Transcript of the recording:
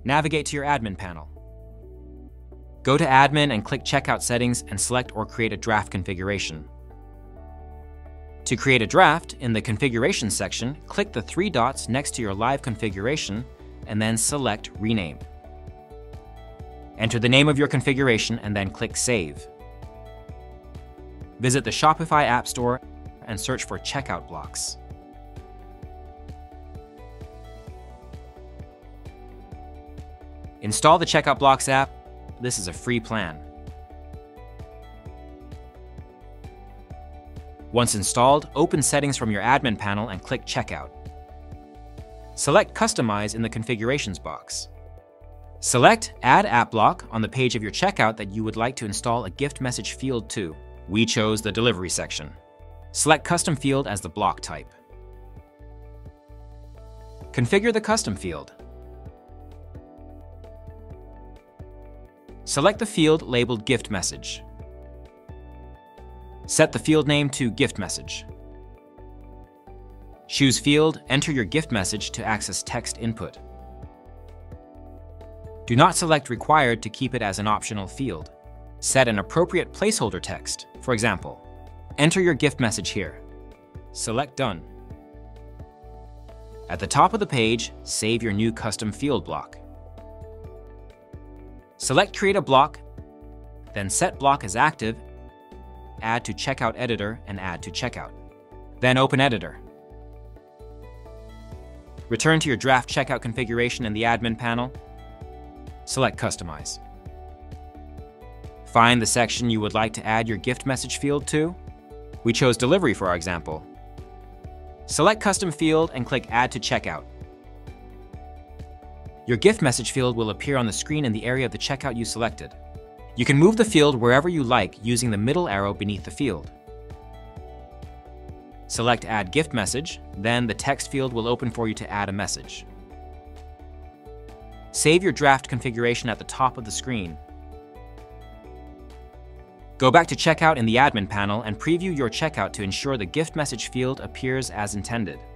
Navigate to your admin panel. Go to Admin and click Checkout Settings and select or create a draft configuration. To create a draft, in the Configuration section, click the 3 dots next to your live configuration and then select Rename. Enter the name of your configuration and then click Save. Visit the Shopify App Store and search for checkout blocks. Install the Checkout Blocks app. This is a free plan. Once installed, open Settings from your admin panel and click Checkout. Select Customize in the Configurations box. Select Add App Block on the page of your checkout that you would like to install a gift message field to. We chose the Delivery section. Select Custom Field as the block type. Configure the custom field. Select the field labeled Gift Message. Set the field name to Gift Message. Choose Field, enter your gift message to access text input. Do not select Required to keep it as an optional field. Set an appropriate placeholder text. For example, enter your gift message here. Select Done. At the top of the page, save your new custom field block. Select Create a Block, then set block as active, add to Checkout Editor, and add to Checkout. Then open Editor. Return to your draft checkout configuration in the admin panel. Select Customize. Find the section you would like to add your gift message field to. We chose Delivery for our example. Select Custom Field and click Add to Checkout. Your gift message field will appear on the screen in the area of the checkout you selected. You can move the field wherever you like using the middle arrow beneath the field. Select Add Gift Message, then the text field will open for you to add a message. Save your draft configuration at the top of the screen. Go back to Checkout in the admin panel and preview your checkout to ensure the gift message field appears as intended.